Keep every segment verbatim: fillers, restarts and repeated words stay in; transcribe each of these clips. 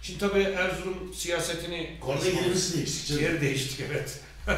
Şimdi tabii Erzurum siyasetini konuşmamız değiştik. Yer değiştik, evet.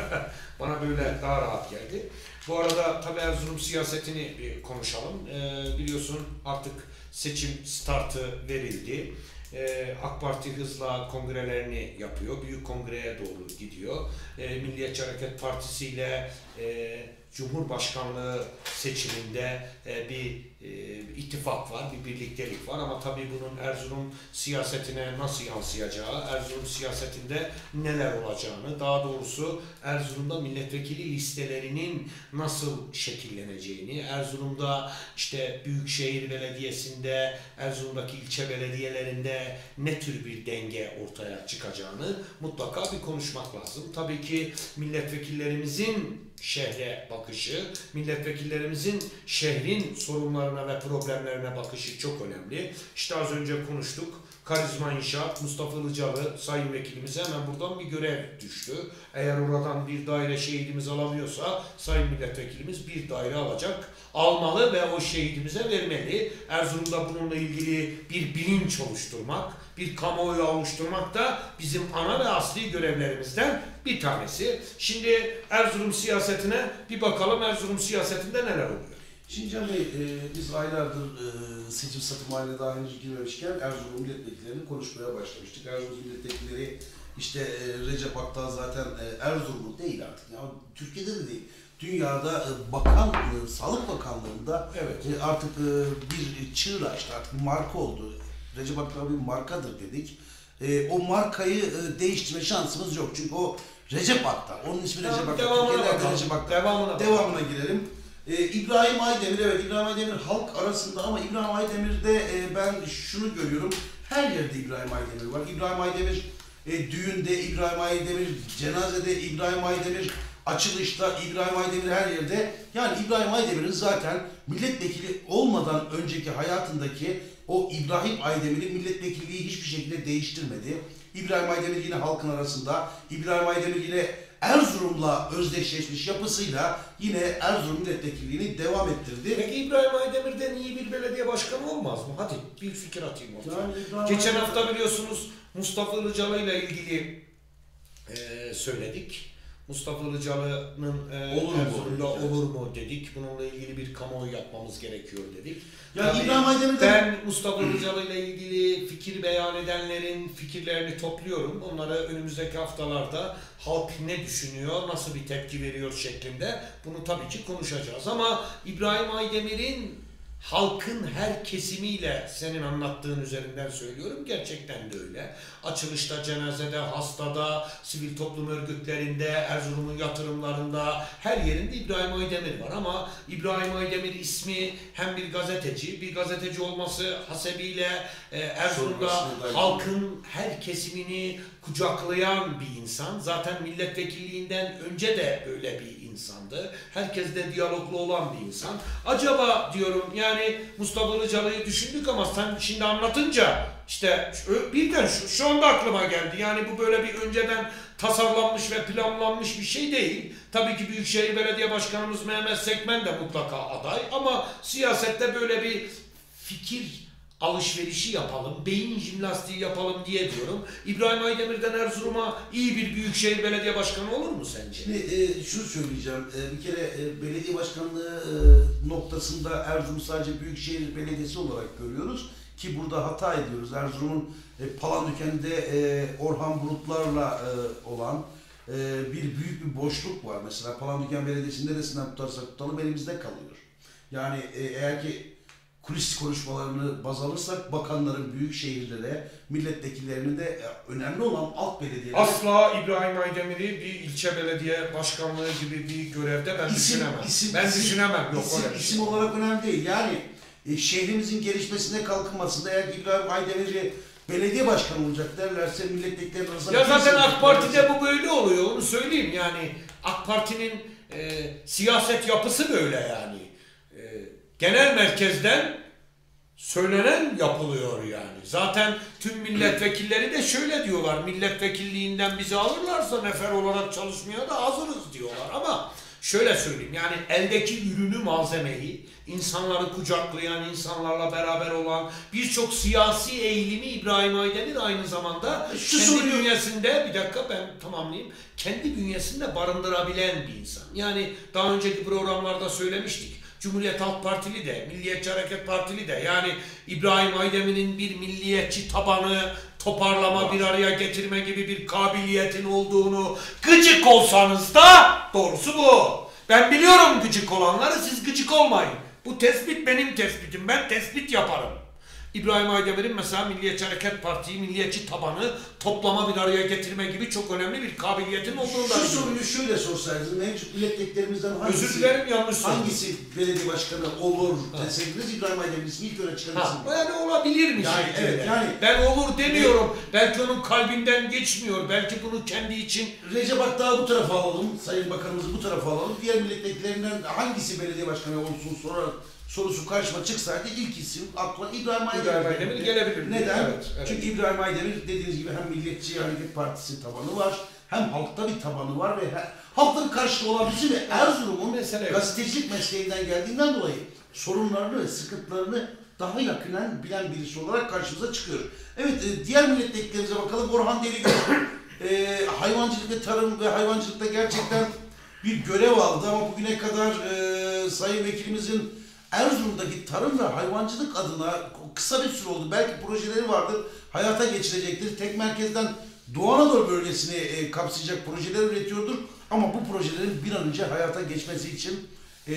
Bana böyle daha rahat geldi. Bu arada tabii Erzurum siyasetini bir konuşalım. Ee, biliyorsun artık seçim startı verildi. Ee, AK Parti hızla kongrelerini yapıyor. Büyük kongreye doğru gidiyor. Ee, Milliyetçi Hareket Partisi ile e, Cumhurbaşkanlığı seçiminde e, bir e, ittifak var, bir birliktelik var ama tabii bunun Erzurum siyasetine nasıl yansıyacağı, Erzurum siyasetinde neler olacağını, daha doğrusu Erzurum'da milletvekili listelerinin nasıl şekilleneceğini, Erzurum'da işte Büyükşehir Belediyesi'nde, Erzurum'daki ilçe belediyelerinde ne tür bir denge ortaya çıkacağını mutlaka bir konuşmak lazım. Tabii ki milletvekillerimizin şehre bakışı, milletvekillerimizin şehrin sorunlarına ve problemlerine bakışı çok önemli. İşte az önce konuştuk. Karizma İnşaat, Mustafa Ilıcalı sayın vekilimize hemen buradan bir görev düştü. Eğer oradan bir daire şehidimiz alamıyorsa sayın milletvekilimiz bir daire alacak, almalı ve o şehidimize vermeli. Erzurum'da bununla ilgili bir bilinç oluşturmak, bir kamuoyu oluşturmak da bizim ana ve asli görevlerimizden bir tanesi. Şimdi Erzurum siyasetine bir bakalım, Erzurum siyasetinde neler oluyor? Şimdi Can Bey, e, biz aylardır e, seçim satım haline daha henüz girmemişken Erzurum milletvekillerini konuşmaya başlamıştık. Erzurum milletvekilleri işte e, Recep Akdağ zaten e, Erzurumlu değil artık. Ya Türkiye'de de değil. Dünyada e, bakan, e, Sağlık Bakanlığı'nda evet. e, artık e, bir çığır açtı, artık bir marka oldu. Recep Akdağ bir markadır dedik. E, o markayı e, değiştirme şansımız yok. Çünkü o Recep Akdağ. Onun ismi tamam, Recep Akdağ. Devamına Recep Akdağ. Devamına, devamına girelim. Ee, İbrahim Aydemir, evet İbrahim Aydemir halk arasında ama İbrahim Aydemir'de e, ben şunu görüyorum. Her yerde İbrahim Aydemir var. İbrahim Aydemir e, düğünde, İbrahim Aydemir cenazede, İbrahim Aydemir açılışta, İbrahim Aydemir her yerde. Yani İbrahim Aydemir'in zaten milletvekili olmadan önceki hayatındaki o İbrahim Aydemir'in milletvekilliği hiçbir şekilde değiştirmedi. İbrahim Aydemir yine halkın arasında, İbrahim Aydemir yine Erzurum'la özdeşleşmiş yapısıyla yine Erzurum milletvekilliğini devam ettirdi. Peki İbrahim Aydemir'den iyi bir belediye başkanı olmaz mı? Hadi bir fikir atayım ortaya. Yani geçen Aydemir... hafta biliyorsunuz Mustafa Ilıcalı ile ilgili e, söyledik. Mustafa Ilıcalı'nın e, Erzurum'da olur mu dedik. Bununla ilgili bir kamuoyu yapmamız gerekiyor dedik. Yani İbrahim Aydemir'den... Ben Mustafa Ilıcalı ile ilgili fikir beyan edenlerin fikirlerini topluyorum. Onları önümüzdeki haftalarda halk ne düşünüyor, nasıl bir tepki veriyor şeklinde bunu tabii ki konuşacağız. Ama İbrahim Aydemir'in halkın her kesimiyle senin anlattığın üzerinden söylüyorum. Gerçekten de öyle. Açılışta, cenazede, hastada, sivil toplum örgütlerinde, Erzurum'un yatırımlarında her yerinde İbrahim Aydemir var. Ama İbrahim Aydemir ismi hem bir gazeteci, bir gazeteci olması hasebiyle e, Erzurum'da halkın her kesimini kucaklayan bir insan. Zaten milletvekilliğinden önce de öyle bir insandı. Herkesle diyaloglu olan bir insan. Acaba diyorum yani Mustafa Ilıcalı'yı düşündük ama sen şimdi anlatınca işte birden şu, şu anda aklıma geldi. Yani bu böyle bir önceden tasarlanmış ve planlanmış bir şey değil. Tabii ki Büyükşehir Belediye Başkanımız Mehmet Sekmen de mutlaka aday ama siyasette böyle bir fikir alışverişi yapalım, beyin jimnastiği yapalım diye diyorum. İbrahim Aydemir'den Erzurum'a iyi bir Büyükşehir Belediye Başkanı olur mu sence? Şimdi e, şunu söyleyeceğim. E, bir kere e, belediye başkanlığı e, noktasında Erzurum sadece Büyükşehir Belediyesi olarak görüyoruz. Ki burada hata ediyoruz. Erzurum'un e, Palandöken'de e, Orhan Bulutlar'la e, olan e, bir büyük bir boşluk var. Mesela Palandöken Belediyesi'nin neresinden tutarsak tutalım elimizde kalıyor. Yani e, eğer ki kulis konuşmalarını baz alırsak bakanların büyük şehirlere, milletvekillerinin de önemli olan alt belediyeler... Asla İbrahim Aydemir'i bir ilçe belediye başkanlığı gibi bir görevde ben isim, düşünemem. Isim, ben isim, düşünemem. Yok isim, öyle isim olarak önemli değil. Yani e, şehrimizin gelişmesine kalkınmasında eğer İbrahim Aydemir'i belediye başkanı olacak derlerse milletvekilleri arasında... Ya zaten AK Parti'de bu böyle oluyor. Onu söyleyeyim yani. AK Parti'nin e, siyaset yapısı böyle yani. Genel merkezden söylenen yapılıyor yani. Zaten tüm milletvekilleri de şöyle diyorlar. Milletvekilliğinden bizi alırlarsa nefer olarak çalışmaya da hazırız diyorlar. Ama şöyle söyleyeyim, yani eldeki ürünü, malzemeyi, insanları kucaklayan, insanlarla beraber olan birçok siyasi eğilimi İbrahim Aydemir aynı zamanda Şu kendi soruyu... bünyesinde, bir dakika ben tamamlayayım, kendi bünyesinde barındırabilen bir insan. Yani daha önceki programlarda söylemiştik. Cumhuriyet Halk Partili de, Milliyetçi Hareket Partili de, yani İbrahim Aydemir'in bir milliyetçi tabanı toparlama, bir araya getirme gibi bir kabiliyetin olduğunu, gıcık olsanız da doğrusu bu. Ben biliyorum gıcık olanları, siz gıcık olmayın. Bu tespit benim tespitim, ben tespit yaparım. İbrahim Aydemir'in mesela Milliyetçi Hareket Parti'yi, milliyetçi tabanı toplama, bir araya getirme gibi çok önemli bir kabiliyetin olduğunu da Şu soruyu şöyle sorsaydınız, mevcut milletvekillerimizden hangisi, özür dilerim, yanlış hangisi belediye başkanı olur deseydiniz, İbrahim Aydemir'in ismi ilk öne çıkarırsınız. Yani olabilirmiş. Yani, evet, yani, ben olur demiyorum. Evet. Belki onun kalbinden geçmiyor. Belki bunu kendi için... Recep Akdağ'ı bu tarafa alalım, Sayın Bakanımızı bu tarafa alalım. Diğer milletvekillerinden hangisi belediye başkanı olsun sorar, sorusu karşıma çıksaydı ilk isim akla İbrahim Aydemir, İbrahim Aydemir gelebilir. Neden? Evet, evet. Çünkü İbrahim Aydemir dediğiniz gibi hem Milliyetçi Hareket Partisi tabanı var, hem halkta bir tabanı var ve her, halkın karşılığı olabilmesi ve Erzurum'un gazetecilik mesleğinden geldiğinden dolayı sorunlarını ve sıkıntılarını daha yakinen bilen birisi olarak karşımıza çıkıyor. Evet, diğer milletvekillerimize bakalım. Orhan Deligöz e, hayvancılık ve tarım ve hayvancılıkta gerçekten bir görev aldı ama bugüne kadar e, Sayın Vekilimizin Erzurum'daki tarım ve hayvancılık adına kısa bir süre oldu. Belki projeleri vardır, hayata geçirecektir. Tek merkezden Doğu Anadolu bölgesini e, kapsayacak projeler üretiyordur. Ama bu projelerin bir an önce hayata geçmesi için e,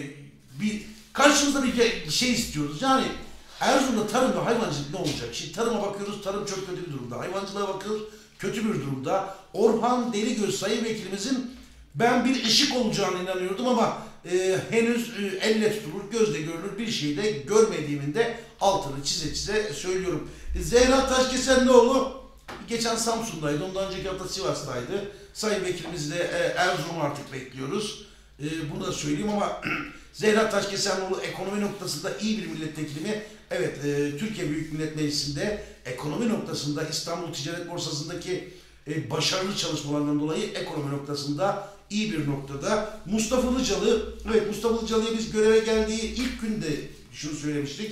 bir karşımızda bir şey istiyoruz. Yani Erzurum'da tarım ve hayvancılık ne olacak? Şimdi tarıma bakıyoruz, tarım çok kötü bir durumda. Hayvancılığa bakıyoruz, kötü bir durumda. Orhan Deligöz Sayın Vekilimizin ben bir ışık olacağına inanıyordum ama e, henüz e, elle tutulur, gözle görülür bir şey de görmediğimin de altını çize çize söylüyorum. E, Zehra Taşkesenlioğlu geçen Samsun'daydı, ondan önceki hafta Sivas'taydı. Sayın Vekilimizi de e, Erzurum'u artık bekliyoruz. E, bunu da söyleyeyim ama Zehra Taşkesenlioğlu ekonomi noktasında iyi bir milletvekili mi? Evet, e, Türkiye Büyük Millet Meclisi'nde ekonomi noktasında İstanbul Ticaret Borsası'ndaki e, başarılı çalışmalarından dolayı ekonomi noktasında iyi bir noktada. Mustafa Ilıcalı, evet Mustafa Ilıcalı'ya biz göreve geldiği ilk günde şunu söylemiştik.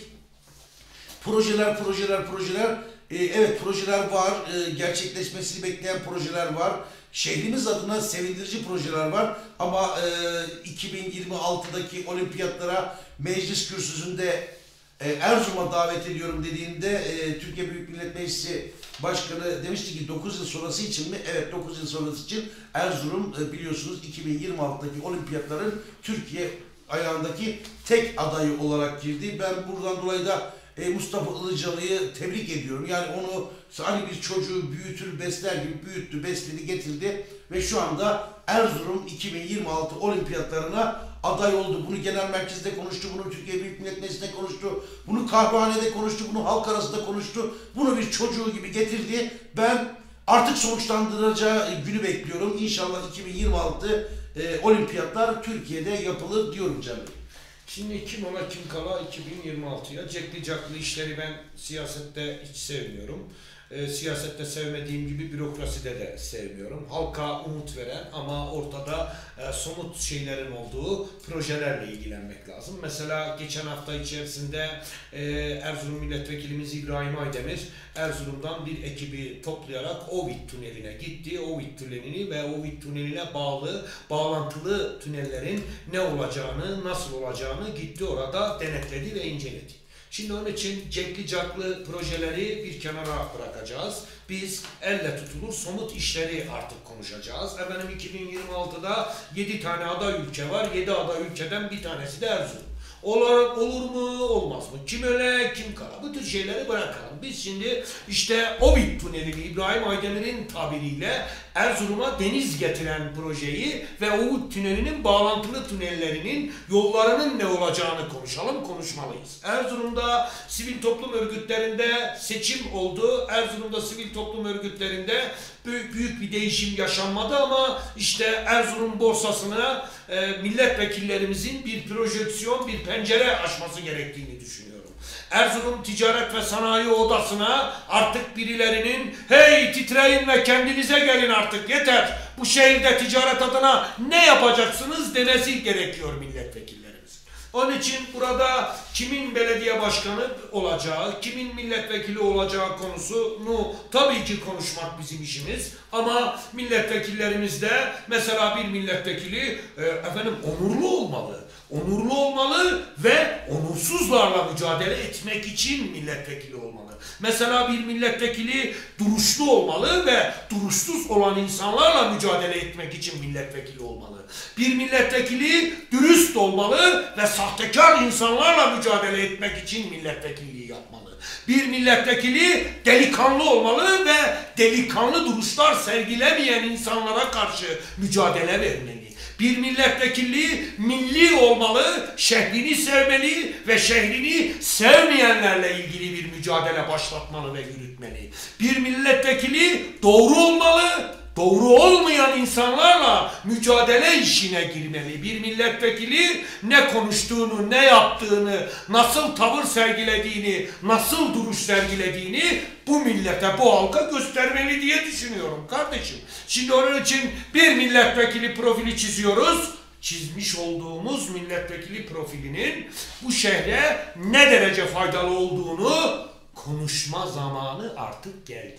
Projeler, projeler, projeler. E, evet projeler var, e, gerçekleşmesini bekleyen projeler var. Şehrimiz adına sevindirici projeler var ama e, iki bin yirmi altıdaki olimpiyatlara meclis kürsüsünde e, Erzurum'a davet ediyorum dediğinde e, Türkiye Büyük Millet Meclisi Başkanı demişti ki dokuz yıl sonrası için mi? Evet, dokuz yıl sonrası için Erzurum e, biliyorsunuz iki bin yirmi altıdaki olimpiyatların Türkiye ayağındaki tek adayı olarak girdi. Ben buradan dolayı da e, Mustafa Ilıcalı'yı tebrik ediyorum. Yani onu hani bir çocuğu büyütür, besler gibi büyüttü, besledi, getirdi ve şu anda Erzurum iki bin yirmi altı olimpiyatlarına aday oldu. Bunu genel merkezde konuştu, bunu Türkiye Büyük Millet Meclisi'nde konuştu, bunu kahvehanede konuştu, bunu halk arasında konuştu. Bunu bir çocuğu gibi getirdi. Ben artık sonuçlandıracağı günü bekliyorum. İnşallah iki bin yirmi altı e, olimpiyatlar Türkiye'de yapılır diyorum canım. Şimdi kim ola kim kala iki bin yirmi altıya cekli caklı işleri ben siyasette hiç sevmiyorum. E, siyasette sevmediğim gibi bürokraside de sevmiyorum. Halka umut veren ama ortada e, somut şeylerin olduğu projelerle ilgilenmek lazım. Mesela geçen hafta içerisinde e, Erzurum Milletvekilimiz İbrahim Aydemir Erzurum'dan bir ekibi toplayarak Ovid Tüneli'ne gitti. Ovid Tüneli'ni ve Ovid Tüneli'ne bağlı, bağlantılı tünellerin ne olacağını, nasıl olacağını gitti orada denetledi ve inceledi. Şimdi onun için cekli caklı projeleri bir kenara bırakacağız. Biz elle tutulur somut işleri artık konuşacağız. Efendim iki bin yirmi altıda yedi tane aday ülke var. yedi aday ülkeden bir tanesi de Erzurum. Olur, olur mu, olmaz mı? Kim öle, kim kara? Bu tür şeyleri bırakalım. Biz şimdi işte Ovid Tüneli'ni İbrahim Aydemir'in tabiriyle Erzurum'a deniz getiren projeyi ve Ovid Tüneli'nin bağlantılı tünellerinin yollarının ne olacağını konuşalım, konuşmalıyız. Erzurum'da sivil toplum örgütlerinde seçim oldu. Erzurum'da sivil toplum örgütlerinde büyük, büyük bir değişim yaşanmadı ama işte Erzurum borsasına e, milletvekillerimizin bir projeksiyon, bir pencere açması gerektiğini düşünüyorum. Erzurum Ticaret ve Sanayi Odası'na artık birilerinin hey titreyin ve kendinize gelin artık yeter, bu şehirde ticaret adına ne yapacaksınız demesi gerekiyor milletvekillerimiz. Onun için burada kimin belediye başkanı olacağı, kimin milletvekili olacağı konusunu tabii ki konuşmak bizim işimiz. Ama milletvekillerimiz de mesela bir milletvekili e, efendim onurlu olmalı. Onurlu olmalı ve onursuzlarla mücadele etmek için milletvekili olmalı. Mesela bir milletvekili duruşlu olmalı ve duruşsuz olan insanlarla mücadele etmek için milletvekili olmalı. Bir milletvekili dürüst olmalı ve sahtekar insanlarla mücadele etmek için milletvekilliği yapmalı. Bir milletvekili delikanlı olmalı ve delikanlı duruşlar sergilemeyen insanlara karşı mücadele vermeli. Bir milletvekili milli olmalı, şehrini sevmeli ve şehrini sevmeyenlerle ilgili bir mücadele başlatmalı ve yürütmeli. Bir milletvekili doğru olmalı, doğru olmayan insanlarla mücadele işine girmeli. Bir milletvekili ne konuştuğunu, ne yaptığını, nasıl tavır sergilediğini, nasıl duruş sergilediğini bu millete, bu halka göstermeli diye düşünüyorum kardeşim. Şimdi onun için bir milletvekili profili çiziyoruz. Çizmiş olduğumuz milletvekili profilinin bu şehre ne derece faydalı olduğunu konuşma zamanı artık geldi.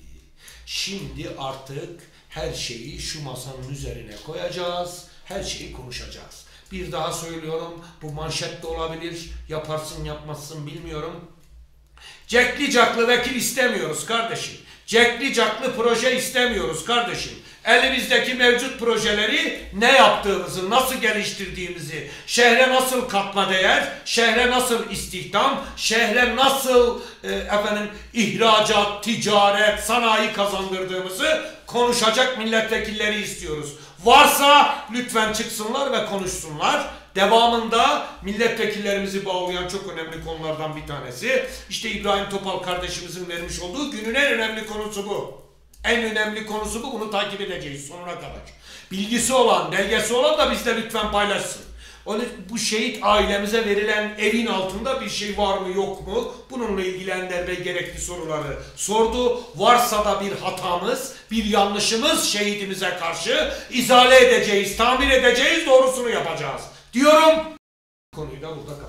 Şimdi artık her şeyi şu masanın üzerine koyacağız, her şeyi konuşacağız. Bir daha söylüyorum, bu manşet de olabilir, yaparsın yapmazsın bilmiyorum. Cekli caklı vekil istemiyoruz kardeşim. Cekli caklı proje istemiyoruz kardeşim. Elimizdeki mevcut projeleri ne yaptığımızı, nasıl geliştirdiğimizi, şehre nasıl katma değer, şehre nasıl istihdam, şehre nasıl e, efendim ihracat, ticaret, sanayi kazandırdığımızı konuşacak milletvekilleri istiyoruz. Varsa lütfen çıksınlar ve konuşsunlar. Devamında milletvekillerimizi bağlayan çok önemli konulardan bir tanesi, işte İbrahim Topal kardeşimizin vermiş olduğu günün en önemli konusu bu. En önemli konusu bu. Bunu takip edeceğiz sonuna kadar. Bilgisi olan, belgesi olan da bizle lütfen paylaşsın. Onu, bu şehit ailemize verilen evin altında bir şey var mı yok mu? Bununla ilgili Ender Bey gerekli soruları sordu. Varsa da bir hatamız, bir yanlışımız şehidimize karşı izale edeceğiz, tamir edeceğiz, doğrusunu yapacağız diyorum. Konuyu da burada kapatıyorum.